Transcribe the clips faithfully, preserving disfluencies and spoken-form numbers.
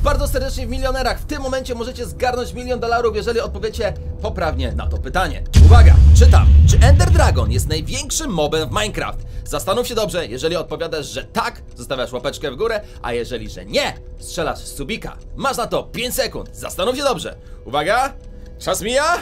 bardzo serdecznie w Milionerach. W tym momencie możecie zgarnąć milion dolarów, jeżeli odpowiecie poprawnie na to pytanie. Uwaga, czytam. Czy Ender Dragon jest największym mobem w Minecraft? Zastanów się dobrze, jeżeli odpowiadasz, że tak, zostawiasz łapeczkę w górę, a jeżeli, że nie, strzelasz z subika. Masz na to pięć sekund, zastanów się dobrze. Uwaga, czas mija.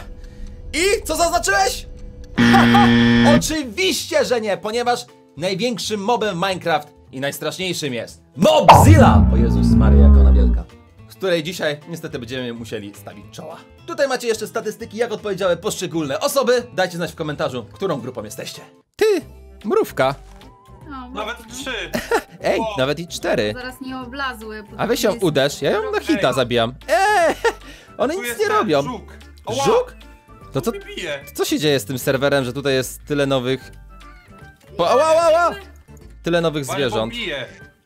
I co zaznaczyłeś? Haha, oczywiście, że nie, ponieważ największym mobem w Minecraft i najstraszniejszym jest Mobzilla! O Jezus Maria, jak ona wielka. Z której dzisiaj niestety będziemy musieli stawić czoła. Tutaj macie jeszcze statystyki, jak odpowiedziały poszczególne osoby. Dajcie znać w komentarzu, którą grupą jesteście. Ty, mrówka. No, Nawet trzy. Ej, O. nawet i cztery. zaraz nie oblazły. A weź ją jest... uderz, ja ją na hita Ej. zabijam. Eee, one Tu nic jest nie ten robią. Żuk. Oła, Żuk? To co, mi bije. co się dzieje z tym serwerem, że tutaj jest tyle nowych... Po, ała, ała, ała. Tyle nowych Pani zwierząt. pobije.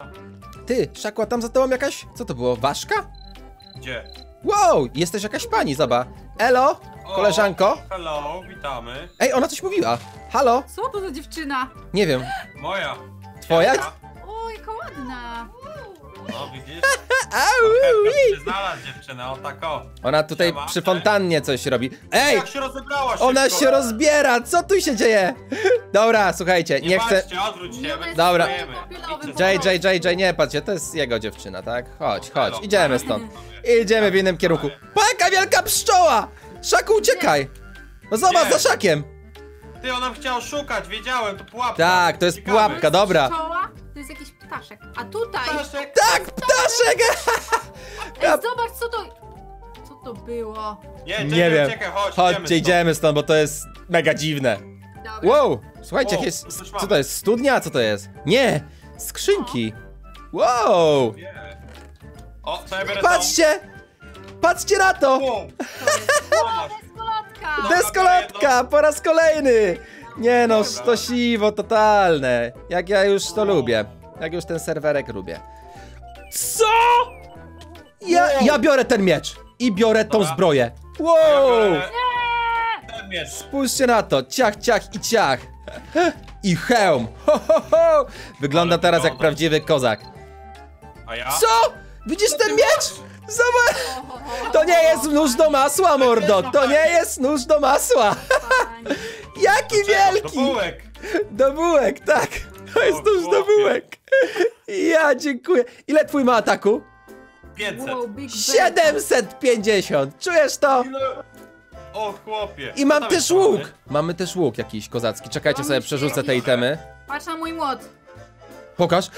Ty, Szakła, tam za tobą jakaś... Co to było, ważka? Gdzie? Wow, jesteś jakaś pani, zobacz. Elo, koleżanko. O, hello, witamy. Ej, ona coś mówiła. Halo? Co to za dziewczyna? Nie wiem. Moja. Twoja? O, jaka ładna. No widzisz? Au, Się znalazł dziewczyna, o tak o. Ona tutaj Siema. przy fontannie coś robi. Ej, Jak się rozebrała ona szybko. się rozbiera, co tu się dzieje? Dobra, słuchajcie, nie, Nie chcę... patrzcie, odwróć się. Nie my Dobra. stajemy. Papierowym Idźcie J, stąd. J, J, J, nie patrzcie, to jest jego dziewczyna, tak? Chodź, chodź, Halo. idziemy stąd. Idziemy w innym kierunku. Pa, jaka wielka pszczoła! Szaku, uciekaj! No zobacz, Nie. za Szakiem! Ty, ona chciała szukać, wiedziałem, to pułapka. Tak, to jest Uciekamy. pułapka, dobra. Pszczoła? To jest jakiś ptaszek. A tutaj... Ptaszek. Tak, ptaszek! Ej, zobacz co to... Co to było? Nie, Nie czekaj, wiem. Czekaj, chodź, Chodźcie, stąd. idziemy stąd, bo to jest mega dziwne. Dobra. Wow, słuchajcie, O, jakieś... tu coś Co mamy. to jest, studnia? Co to jest? Nie, skrzynki. Wow! Nie. O, to ja biorę Patrzcie! Patrzcie na to! tą. Wow. O, deskolotka! Dobra, Deskolotka, po raz kolejny! Nie no, Dobra. to siwo totalne. Jak ja już to lubię. Jak już ten serwerek lubię. Co? Ja, ja biorę ten miecz i biorę tą Dobra. zbroję. Ja Wow! biorę ten miecz. Spójrzcie na to, ciach, ciach i ciach. I hełm. Ho, ho, ho. Wygląda Ale teraz jak wygląda. prawdziwy kozak. A ja? Co? Widzisz ten miecz? Zobacz! To nie jest nóż do masła, mordo! To nie jest nóż do masła! Pani. Jaki Czego? wielki! Do bułek. Do bułek, tak! To jest O, nóż do chłopie. bułek! Ja dziękuję. Ile twój ma ataku? pięćset. Wow, Big Ben. siedemset pięćdziesiąt! Czujesz to? Ile? O, chłopie. I mam Co tam też jest łuk! mamy? Mamy też łuk jakiś kozacki. Czekajcie, Mamy sobie się przerzucę te jakiś- itemy. Patrz na mój młot. Pokaż.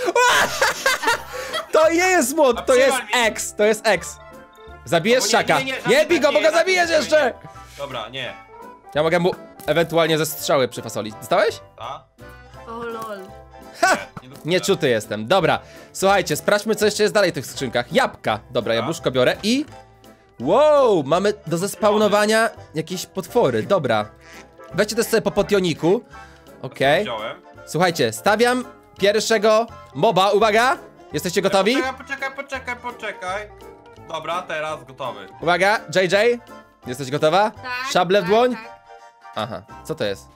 To nie jest młot, A to jest przywal mi. X, to jest X. Zabijesz O, nie, Szaka. nie, nie, Nie zabij- bij go, bo nie, go zabij- zabijesz zabij- jeszcze! Dobra, nie. Ja mogę mu ewentualnie ze strzały przyfasolić. Dostałeś? Ta? O lol. Ha! Nie, Nieczuty jestem. Dobra, słuchajcie, sprawdźmy, co jeszcze jest dalej w tych skrzynkach. Jabłka. Dobra, jabłuszko biorę i... Wow, mamy do zespawnowania jakieś potwory. Dobra. Weźcie też sobie po potioniku. Okej. Wziąłem. Słuchajcie, stawiam pierwszego moba. Uwaga! Jesteście gotowi? Poczekaj, poczekaj, poczekaj, poczekaj. Dobra, teraz gotowy. Uwaga, J J. Jesteś gotowa? Tak, Szable w tak, dłoń? tak. Aha, co to jest?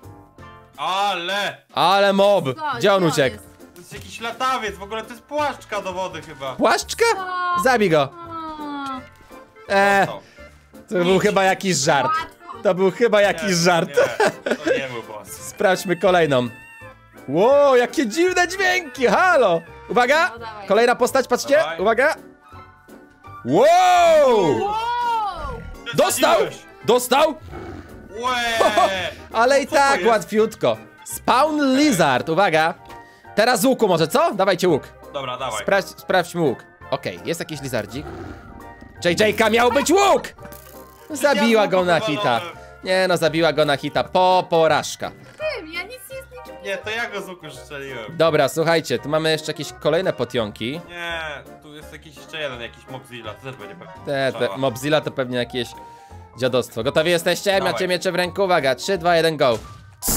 Ale! Ale mob! Co, Gdzie on co uciekł? jest? To jest jakiś latawiec, w ogóle to jest płaszczka do wody chyba. Płaszczka? Co? Zabij go. O, Eee, Co? to był chyba jakiś żart. łatwo. To był chyba jakiś Nie, żart. Nie, to nie był boss. Sprawdźmy kolejną. Wow, jakie dziwne dźwięki, halo! Uwaga, No, dawaj. kolejna postać, patrzcie, Dawaj. uwaga. Wow! Wow! Dostał! Przesadziłeś. Dostał! Łe! Ale i Co to tak jest? łatwiutko. Spawn Lizard, uwaga. Teraz z łuku może, co? Dawajcie łuk. Dobra, dawaj. Sprawdź, sprawdźmy łuk. Okej, jest jakiś lizardzik. J J-ka miał być łuk! Zabiła go na hita. Nie no, zabiła go na hita. Po porażka. Tym, ja nic nie zliczyłem. Nie, to ja go z łuku strzeliłem. Dobra, słuchajcie, tu mamy jeszcze jakieś kolejne potionki. Nie, tu jest jakiś jeszcze jeden, jakiś Mobzilla, to też będzie pewnie. Te, te, strzała. Mobzilla to pewnie jakieś dziadostwo. Gotowi jesteście? Dawaj. Macie miecze w ręku? Uwaga, trzy, dwa, jeden, go. Co?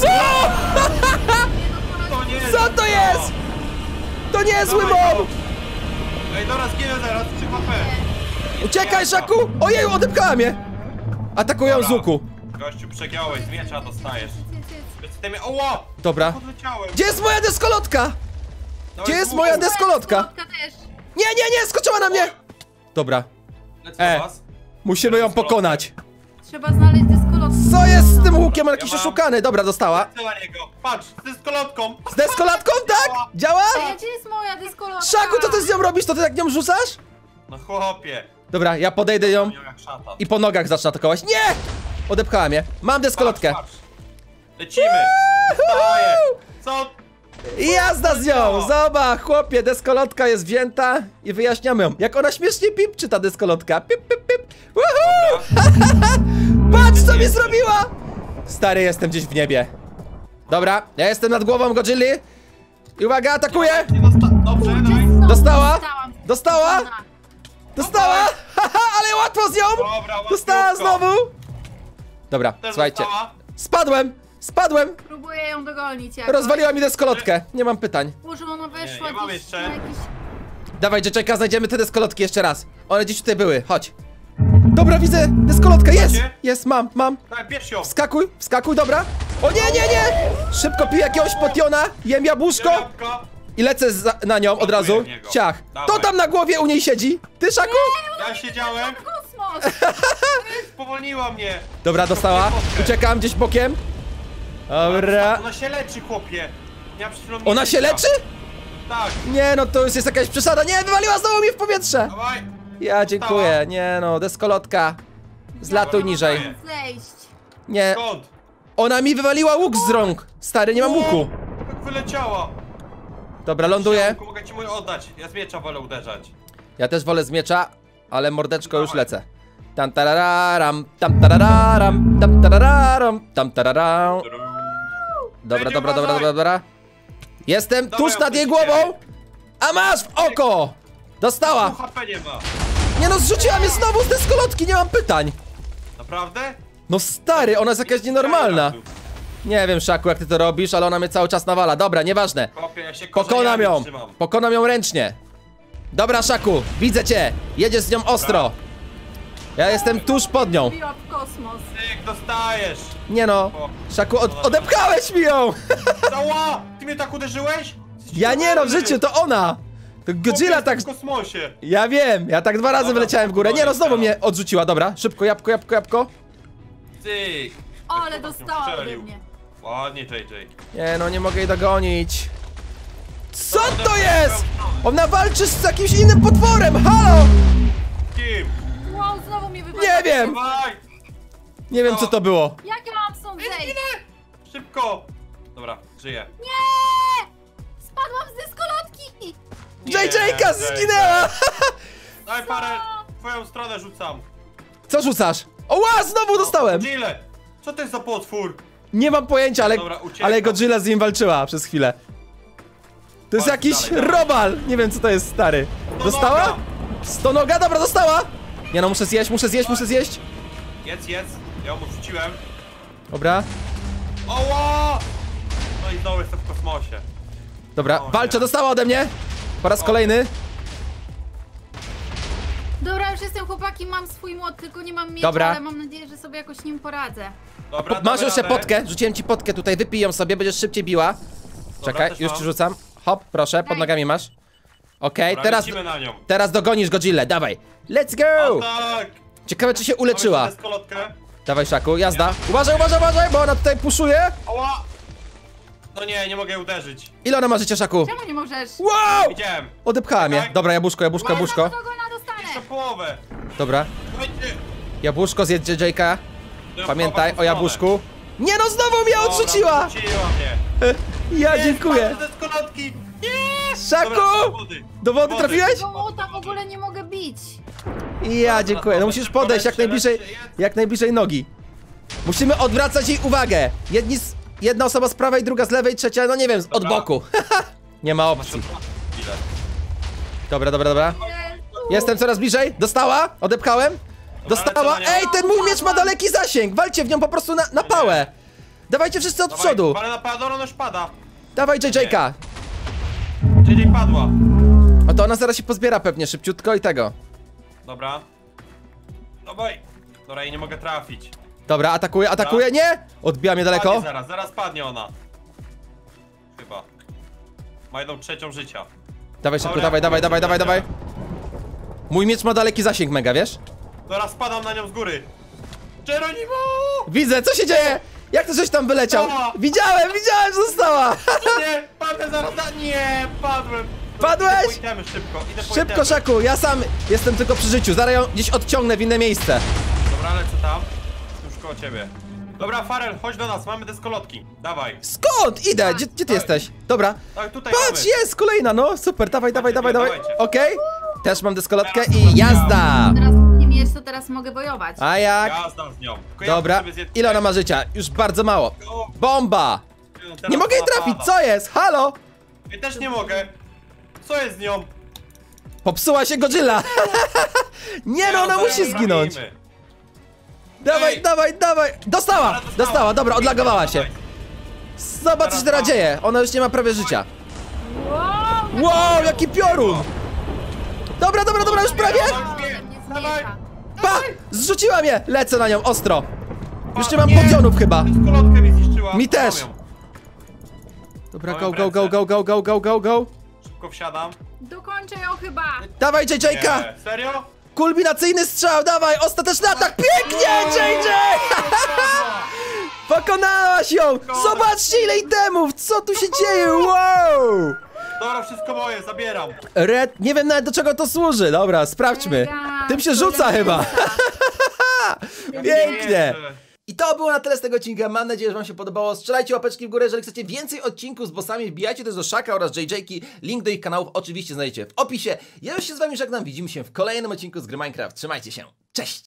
To nie Co to jest? To niezły Dawaj mob! go. Ej, dobra, zginę zaraz, trzy H P. Uciekaj, Szaku! Ojeju, odepkała mnie! Atakują z Dobra. łuku. Gościu, przegiąłeś, z miecza dostajesz. Jedz, jedz. Ty mnie... Oła! Dobra. Podleciałem. Gdzie jest moja deskolotka? Dawaj Gdzie jest z moja łuku. deskolotka? Słodka też. Nie, nie, nie, skoczyła na mnie! Dobra. Lecę E. do was. Musimy ją pokonać. Trzeba znaleźć deskolotkę. Co jest z tym łukiem? On jakiś Ja mam- oszukany. Dobra, dostała. Lecę na niego. Patrz, ty z kolotką. Z deskolatką, tak? Działa? Ej, gdzie jest moja deskolotka? Szaku, co ty z nią robisz? To ty tak nią rzucasz? No chłopie. Dobra, ja podejdę ją Miał jak szatan. i po nogach zacznę atakować. Nie! Odepchała mnie. Mam deskolotkę. Patrz, patrz. Lecimy. Dostaję. Co? I jazda z nią! Zobacz, chłopie, deskolotka jest wzięta i wyjaśniamy ją. Jak ona śmiesznie pipczy, ta deskolotka. Pip, pip, pip. Woohoo! Patrz, co mi zrobiła! Stary, jestem gdzieś w niebie. Dobra, ja jestem nad głową Godzilli. I uwaga, atakuję! Nie dosta- Dobrze, daj. Dostała? Dostałam. Dostała? Dostała? Haha, ale łatwo z nią! Dobra, Dostała łatwiutko. znowu! Dobra, Też słuchajcie. dostała? Spadłem! Spadłem! Próbuję ją dogonić jakoś. Rozwaliła mi deskolotkę. Nie mam pytań. Może ona weszła Nie, nie mam gdzieś jeszcze. na jakiś... Dawaj, Jacka, znajdziemy te deskolotki jeszcze raz. One gdzieś tutaj były, chodź. Dobra, widzę deskolotkę, jest! Macie? Jest, mam, mam. Daj, bierz ją. Wskakuj, wskakuj, dobra. O nie, nie, nie! Szybko piję jakiegoś potiona, jem jabłuszko Jabłko. i lecę za, na nią od razu. w niego. Ciach. Dawaj. To tam na głowie u niej siedzi? Ty, Szaku? Ja siedziałem. Kosmos! Spowolniła mnie. Dobra, dostała. Uciekam gdzieś bokiem. Dobra. Ona się leczy, chłopie. Ja przed chwilą Ona nie się wiedziałam. leczy? Tak. Nie, no to już jest jakaś przesada. Nie, wywaliła znowu mi w powietrze. Dawaj. Ja dziękuję. Nie no, deskolotka. Zlatuj Dobra, niżej. daję. Zejść. Nie, Skąd? ona mi wywaliła łuk z rąk. Stary, nie mam łuku. Jak wyleciała. Dobra, ląduję. Łuku, mogę ci mój oddać. Ja z miecza wolę uderzać. Ja też wolę z miecza, ale mordeczko już lecę. Tam tarararam, tam tarararam, tam tarararam, tam tararam. Dobra, Będzie dobra, dobra, uważaj. dobra, dobra. Jestem Dawaj, tuż nad jej odpuść głową, ciebie. a masz w oko! Dostała! Pół H P nie ma. Nie no, zrzuciła mnie znowu z deskolotki, nie mam pytań. Naprawdę? No stary, ona jest jakaś nienormalna. Nie wiem, Szaku, jak ty to robisz, ale ona mnie cały czas nawala. Dobra, nieważne. Chłopie, ja się Pokonam korzeniami ją. trzymam. Pokonam ją ręcznie. Dobra, Szaku, widzę cię. Jedziesz z nią ostro. Ja jestem tuż pod nią. Biła w kosmos. Ty dostajesz. Nie no. Szaku, od, odepchałeś mi ją. Cała! Ty mnie tak uderzyłeś? Ja nie no, w życiu, to ona. To Godzilla tak... w kosmosie. Ja wiem, ja tak dwa razy Dobra, wyleciałem w górę. Nie no, znowu dobra. mnie odrzuciła. Dobra, szybko, jabłko, jabłko, jabłko. Ty. O, ale Jak dostała ode strzelił. mnie. Ładnie, J J. Nie no, nie mogę jej dogonić. Co to jest? Ona walczy z jakimś innym potworem, halo! Kim? Wow, znowu mnie wywaliło. Nie wiem, Dawaj! nie wiem co to było. Jak ja mam stąd zejść? Szybko! Dobra, żyję. Nie! Spadłam z deskolotki! Nie, J J-ka J J. zginęła! Daj parę, w twoją stronę rzucam. Co rzucasz? Oła, znowu dostałem! Godzilla! Co to jest za potwór? Nie mam pojęcia, ale, Dobra, uciekam. ale Godzilla z nim walczyła przez chwilę. To jest Chodź jakiś dalej, dawaj. robal! Nie wiem co to jest, stary. Stonoga. Dostała? Stonoga? Dobra, dostała! Nie no, muszę zjeść, muszę zjeść, muszę zjeść. Jedz, jedz. Ja mu wrzuciłem. Dobra, Oła! No i znowu jestem w kosmosie. dobra, O, walczę, nie. dostała ode mnie. Po raz kolejny. Dobra, już jestem chłopaki, mam swój młot, tylko nie mam miecza, Dobra. ale mam nadzieję, że sobie jakoś nim poradzę. Dobra, Masz damy jeszcze radę. potkę, rzuciłem ci potkę tutaj, wypij ją sobie, będziesz szybciej biła. Czekaj, też już mam. ci rzucam. Hop, proszę, pod Daj. nogami masz. Okej, Dobra, teraz, lecimy na nią. teraz dogonisz Godzillę, dawaj. Let's O go! tak! Ciekawe czy się uleczyła. Mamy deskolotkę. Dawaj, Szaku, jazda. Uważaj, uważaj, uważaj, bo ona tutaj puszuje. Oła! No nie, nie mogę uderzyć. Ile ona ma życia, Szaku? Czemu nie możesz? Wow! Widziałem. Odepchała mnie. Czekaj. Dobra, jabłuszko, jabłuszko, jabłuszko. Kogo ona Jeszcze dostanę? połowę. Dobra, Słuchajcie. jabłuszko zjedz J J-ka. No, Pamiętaj chować o jabłuszku. Nie no, znowu mnie Dobra, odrzuciła! Odrzuciła mnie. Ja Nie, dziękuję. spadł ze deskolotki. Szaku! Dobra, do wody. Do wody Wody. trafiłeś? Tego młota w ogóle nie mogę bić. Ja dziękuję. No musisz podejść jak najbliżej, jak najbliżej nogi. Musimy odwracać jej uwagę. Jedni z, jedna osoba z prawej, druga z lewej, trzecia, no nie wiem, od Dobra. boku. Nie ma Masz opcji. Ile? Dobra, dobra, dobra. Jestem coraz bliżej. Dostała? Odepchałem? Dostała? lecę na nią. Ej, ten mój miecz ma daleki zasięg. Walcie w nią po prostu na, na pałę. Dawajcie wszyscy od Dawaj, przodu. Ale napadła, ona już pada. Dawaj J J-ka. J J padła. O to ona zaraz się pozbiera pewnie szybciutko i tego. Dobra. Dawaj. Dobra, i nie mogę trafić. Dobra, atakuje, atakuje. Nie! Odbija mnie daleko. Padnie zaraz, zaraz padnie ona. Chyba. Ma jedną trzecią życia. Dawaj szybko, Dobra, dawaj, dawaj, dawaj, dawaj, dawaj. Mój miecz ma daleki zasięg mega, wiesz? Dobra, spadam na nią z góry. Geronimo! Widzę, co się dzieje? Jak to żeś tam wyleciał? Została. Widziałem, widziałem, że została! Nie, padłem zaraz na... Nie, padłem. Dobra, Padłeś? Idę po itemy, szybko, idę po Szybko, itemy. Szaku, ja sam jestem tylko przy życiu. Zaraz ją gdzieś odciągnę w inne miejsce. Dobra, lecę tam. Już koło ciebie. Dobra, Farel, chodź do nas, mamy deskolotki. Dawaj. Skąd? Idę, gdzie, gdzie ty Dawaj. jesteś? Dobra. Tak, tutaj Patrz, mamy. jest kolejna, no super, dawaj, dawaj, dawaj, dawaj. dawajcie. Okej. Też mam deskolotkę Teraz i jazda! Teraz nie miesz, to teraz mogę bojować. A jak? Jazda z nią. Tylko ja Dobra, sobie zjedz- ile ona ma życia? Już bardzo mało. O, Bomba! teraz Nie mogę jej ona trafić, pada. co jest? Halo? Ja też nie mogę. Co jest z nią? Popsuła się Godzilla! Nie no, ona zaraz musi ją zginąć! zabijmy. Dawaj, Ej! dawaj, dawaj! Dostała! Ale dostała. Dostała, dobra, odlagowała się. Dawaj. Zobacz, co się Teraz teraz ma. dzieje. Ona już nie ma prawie życia. Wow! Wow, jaki piorun! Dobra, dobra, dobra, już prawie? Ona już wie. mnie Dawaj. zmiesza. Pa! Zrzuciła mnie! Lecę na nią, ostro! Już nie mam Nie. podionów chyba. Deskolotkę mi zniszczyła. Mi też. Mam ją. Dobra, Mam go, ją w go, go, ręce. go, go, go, go, go, go. Szybko wsiadam. Dokończę ją chyba. Dawaj, J J K! Nie. Serio? Kulminacyjny strzał, dawaj! Ostateczny atak! Pięknie, J J! Pokonałaś ją! Zobaczcie, ile itemów! Co tu się dzieje? Wow! Dobra, wszystko moje, zabieram. Red, nie wiem nawet do czego to służy. Dobra, sprawdźmy. Tym się rzuca chyba. Pięknie. I to było na tyle z tego odcinka. Mam nadzieję, że wam się podobało. Strzelajcie łapeczki w górę, jeżeli chcecie więcej odcinków z bossami. Wbijajcie też do Szaka oraz J J ki. Link do ich kanałów oczywiście znajdziecie w opisie. Ja już się z wami żegnam. Widzimy się w kolejnym odcinku z gry Minecraft. Trzymajcie się. Cześć!